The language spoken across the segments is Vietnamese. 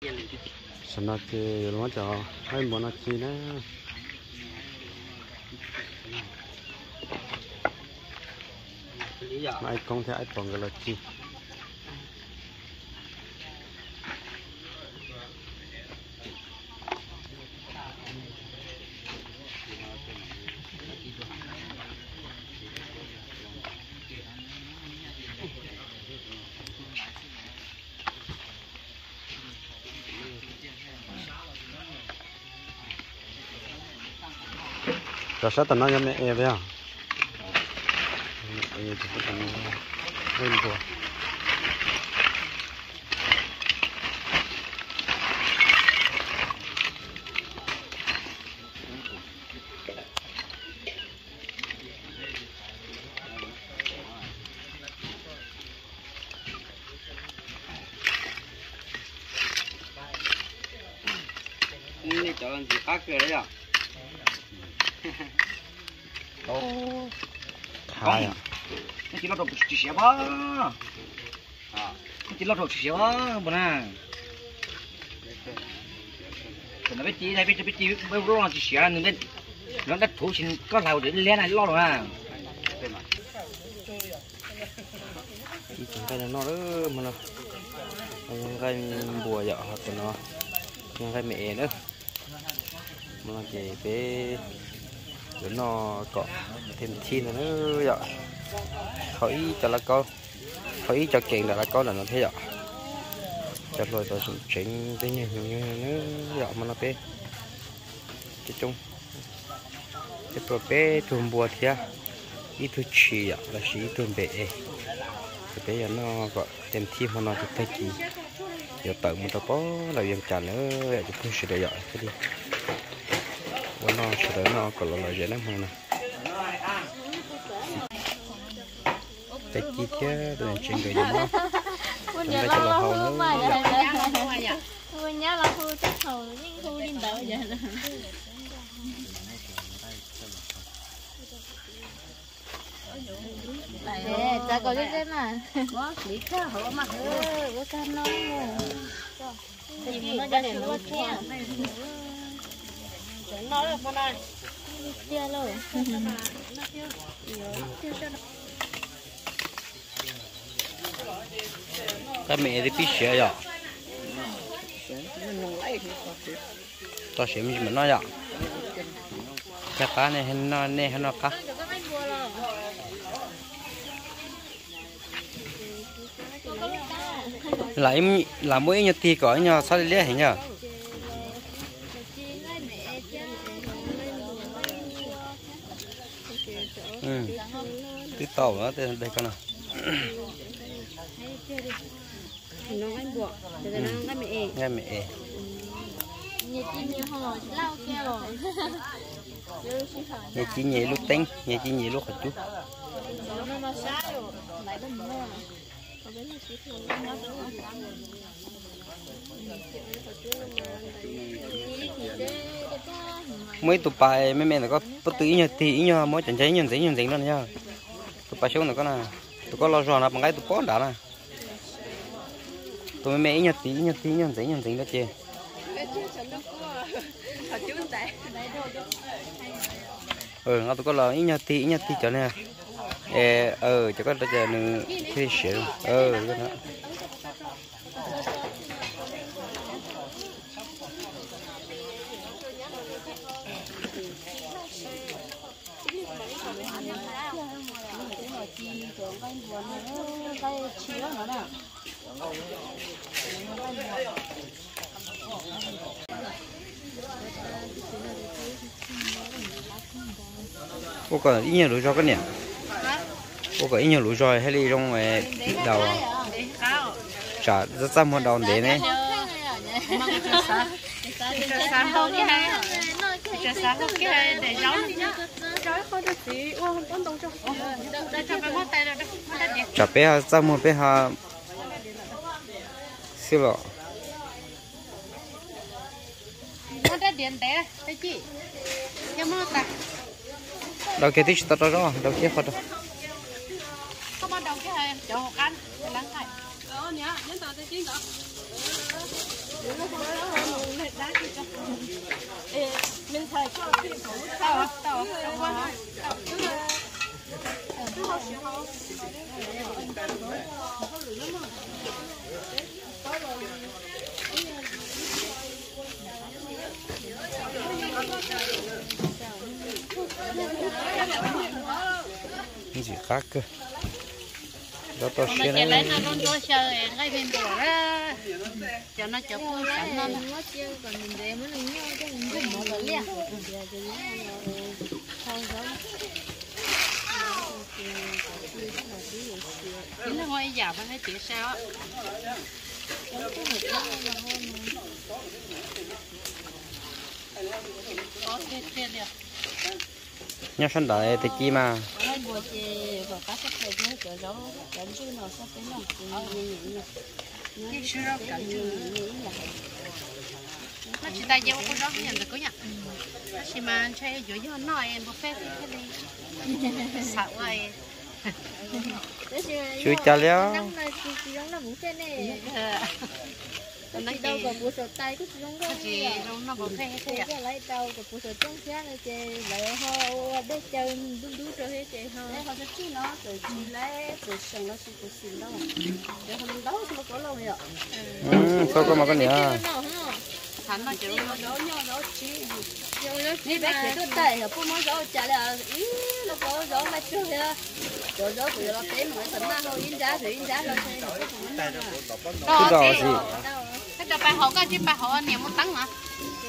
sẵn thì nó cho hai món nó chi nữa ai con thì ai còn cái là chi rồi sao tao nói cho mẹ em vậy à em thì tao nói hơi buồn đi cho anh chị phát rồi đấy à khai à cái chỉ là đồ chỉ xé ba cái chỉ là đồ chỉ xé ba bữa nay nó biết chỉ bây giờ nó chỉ xé nên bên nó đất thủ xin có lào để lên này lo rồi à cái nó đó mà nó cái bùa vợ hoặc nó cái mẹ nữa mà chỉ cái nó có thêm chi nữa vậy khỏi cho là con khỏi cho chuyện là con là nó thế vậy cho rồi tôi cũng chỉnh cái như nữa vậy mà nó bé cái chung cái pro bé thường bùa thì ít thứ chi vậy là chỉ thường bé cái bé giờ nó có thêm chi mà nó được thay chi giờ tự mình đâu có là việc trả nữa vậy thì không sẽ để vậy cái đi nó sẽ nó còn là dễ lắm hơn nè cái chi tiết rồi chuyện người dùng nó chúng ta cho là hầu nữa mình nhớ là khu chắc hầu nhưng khu đi đỡ vậy là để ta có cái mà có lý cơ hổ mà có can nó gì nó ra để nó kia nó là con này kia rồi cái mẹ thì biết sửa rồi tao sửa mình nói vậy cái cá này nó cá lại làm mỗi nhật thì có nhau sao đi lấy nhở cái tàu đó đây con nào nó ngay buộc rồi nó ngay mẹ nhẹ chi họ lau kia rồi nhẹ chi nhẹ lúc tính nhẹ chi nhẹ lúc hạt chút nó sai rồi lại nó mua mấy tụi bài mấy mẹ nó có bất tử nhờ thì nhờ mỗi trận cháy nhân tính đó nha tụi bài xuống nó có nè tụi có lo giò nó bằng cái tụi có đã nè tụi mẹ nhờ tí nhân tính đó chị nó tụi có lo nhờ tí cho nè cho có cho nó cái sữa cái đó cô có ít nhiều lúa cho cái nè cô có ít nhiều lúa rồi hay đi trong đầu trả rất trăm một đồng để này chả bé ra một bé ha xíu lọ đầu kia tích tao đó đầu kia phật có bắt đầu cái này cho ăn lắng này nhớ nhớ tao tới chín đó khác cơ đó to xe này này nó to xe ngay bên bờ đó cho nó chụp sẵn nó chưa còn mình để mới lấy nhau cho mình dùng một cái liền chính là ngôi già phải thấy chuyện sao á có thế đi nhá sẵn đợi thì chi mà nó chỉ tay dâu con đó nhận được có nhỉ nó chỉ mà chơi dưới gió nói em một phép cái đi sợ vậy chú cha léo nó đâu còn bùa sợi tay cái chúng nó chỉ nó còn phê thế à lấy đâu còn bùa sợi trắng xá này chơi lại ho để chơi đun đun cho hết chơi ho để ho sẽ chi nó rồi chi lấy rồi xong nó sẽ có xin đâu để không đấu nó có lâu rồi sao có mà con nhỉ hắn nó chịu nó đấu nhau đấu chi đi bé chỉ tôi tay ở bún món đấu chả là ý nó có đấu mà chưa hết rồi đấu thì nó té mà thằng nào thôi in giá rồi cái đó gì cái cho bà họ cái chứ bà họ nhiều muốn tấn hả?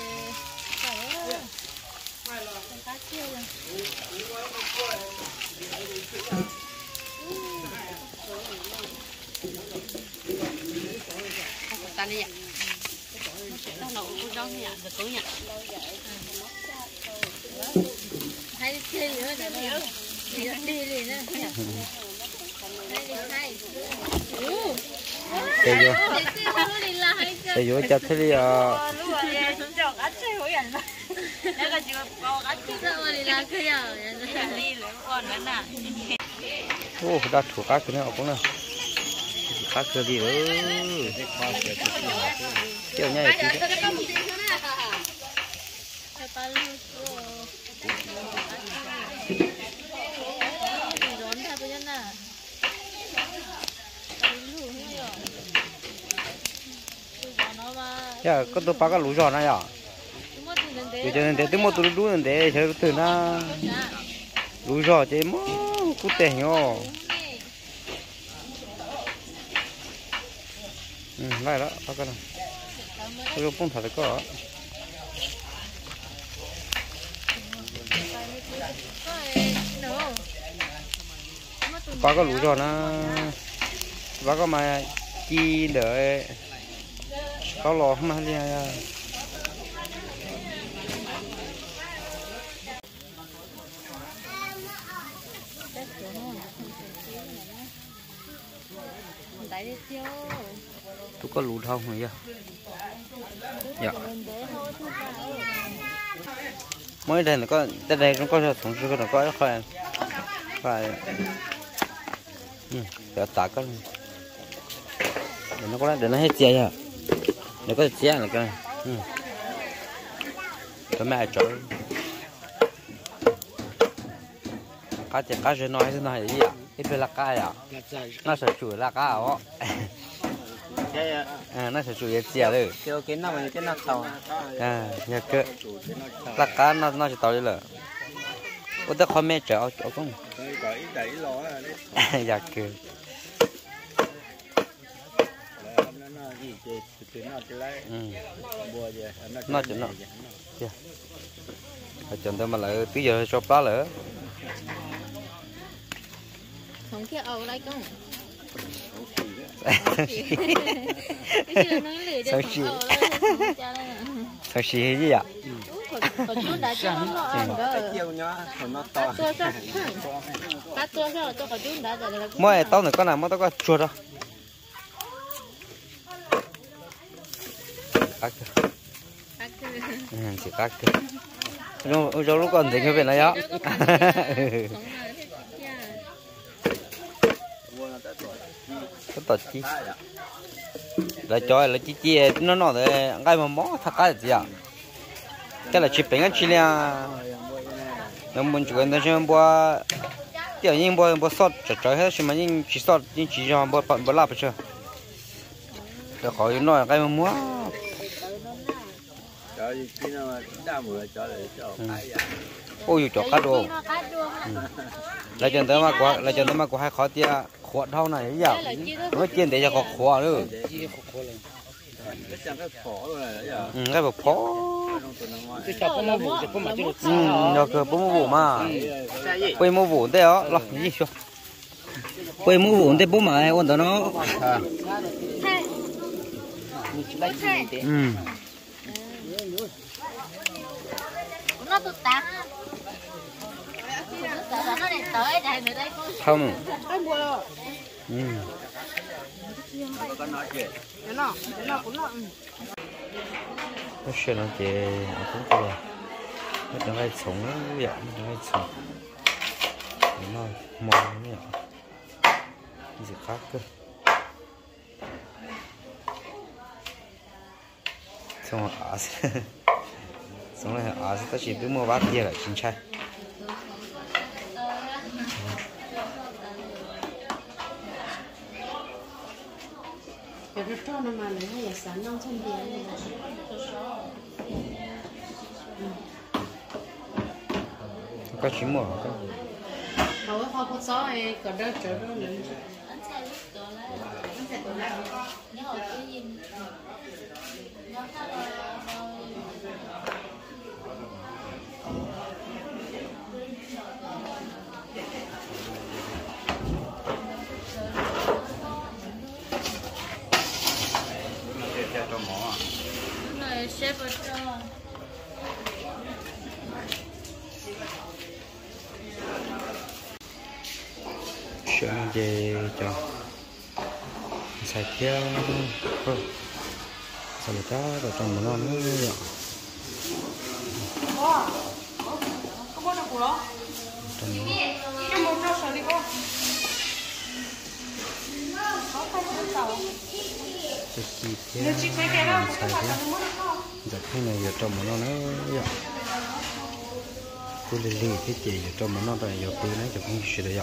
Ta đi ạ. Nó nấu cũng giống nhỉ, được tối nhỉ. Hay chơi nữa nè. Đi liền nữa. để vô chặt thế đi à ô đã thủ cá cái nào cũng nào cá cái gì nữa kiểu như này ya có tôi bắt cái lúa giò này à bây giờ để tôi mua tôi lúa để chơi từ na lúa giò chơi mà cút tè nhau lại đó bắt cái này tôi không thật có bắt cái lúa giò nó bắt cái mà chi đợi có lò không mà đi à tôi có lụt không rồi dạ mới đây là có đây nó có thùng sư nó có phải để tạt cái để nó có để nó hết chia à để có chia này cái cái mẹ chơi cá chơi nói thế này gì ạ ít về là cá à nó sẽ chủ là cá ó nó sẽ chủ chia đấy cái nào mà cái nào tàu nhà cơ là cá nó sẽ tàu đi rồi có thể không mẹ chơi ở không đẩy lò nhà cơ nó chỉ nó chừng tới mà lại tí giờ cho cá nữa không kia ầu lại con sao xì gì ạ mỗi tao này con nào mà tao có chuột đâu chỉ cắt nhưng trong lúc còn thì cái việc này á cái tật chi là cho là chi nó nói thế cái mà mỏ thật cái gì à cái là chỉ bình an chỉ là nó muốn chuyện đó chứ bữa tiểu nhân bữa sót trời hết mà nhưng chỉ sót nhưng chỉ cho bữa lạp chưa được khỏi nói cái mà mua ôi chó cắt đồ lại chân tới mà có hai khó tia khóa thau này giờ nó chiên để cho có khóa nữa cái bọc phó nó cứ bố mua mà quay mua vụ thế đó lo gì chưa quay mua vụ thế bố mà ôn tao nó nó tụt tạt nó để tới đây nữa đây không nó sẽ nó chế cũng có nó đang hay sống vậy nó hay sống nó mò nó gì khác cơ xong rồi xong rồi ta chỉ biết mua bát kia là chín chai cái đó nó mà lấy hay là sáng nông chân biển này có chín mùa không? hầu hết họ có gió ấy có đỡ trở nó nữa chef ở trong chuyện về cho sạch kia sao mà cá vào trong mà non nữa vậy giật cái này giờ trong mà nó vậy tôi lên lì cái gì giờ trong mà nó tại giờ tôi nói cho không chỉ được vậy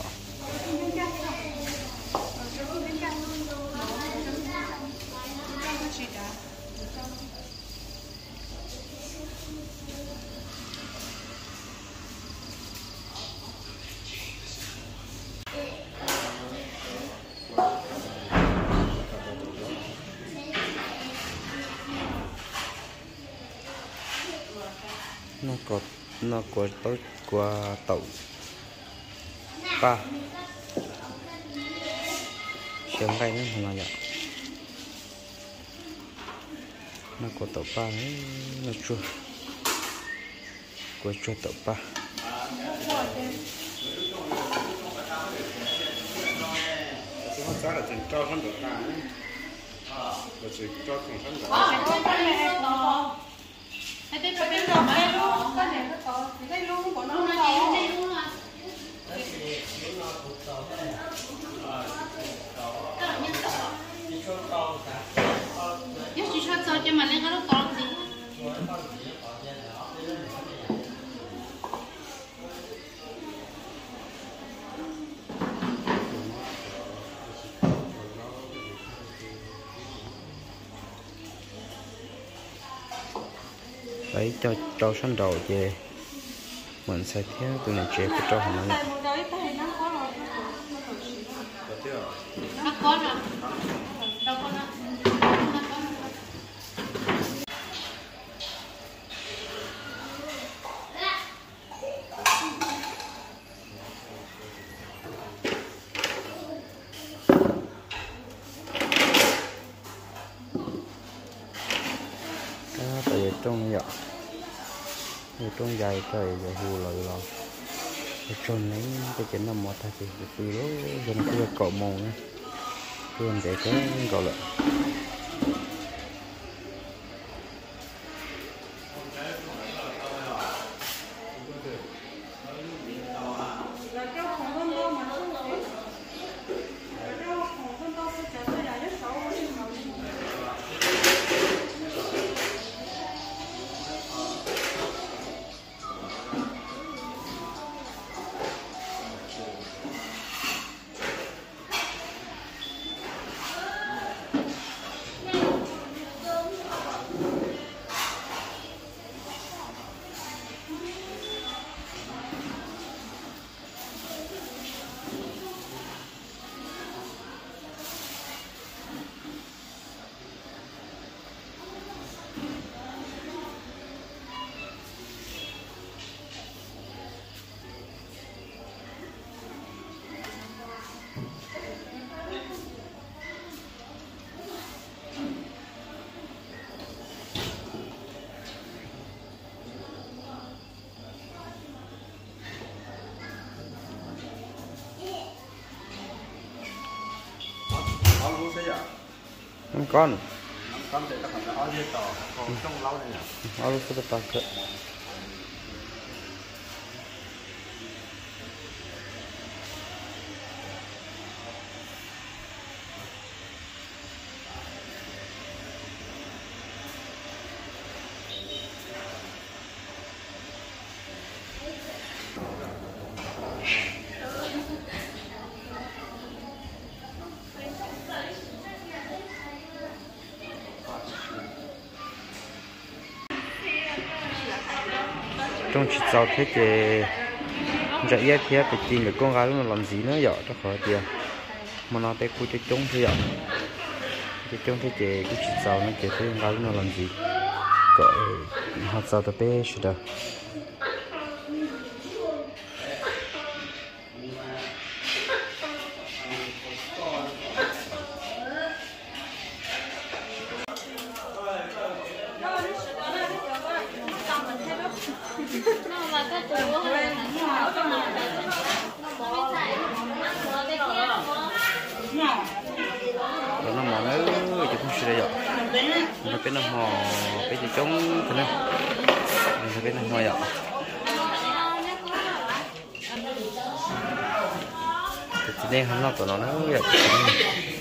nó có tới qua tàu ba xem cái nữa không là vậy nó có tàu ba nó chua có chua tàu ba đấy cho sẵn đầu về mình sẽ theo tụi này chế cho họ này tại trong vậy trong dài trời rồi hù lợi rồi trong này cái chuyện nằm một thay thì từ đó giờ nó cứ cọ màu nha luôn để cái cọ lợi con con để ta còn nó như tỏ còn trong lâu này nó lúc sẽ tao cỡ trong chị giàu thế thì chạy yết thì phải tìm được con gái nó làm gì nữa vậy cho khỏi tiền mà nó tới cuối cho chúng thì vậy cái chúng thế thì cái chị giàu nó kể tới con gái nó làm gì gọi hạt giàu tập bé sudah nó mỏ nữa chứ không sudah vậy nó bên nó mỏ bên thì chúng thế này nó bên nó mỏ vậy thì nên hắn lo tụi nó vậy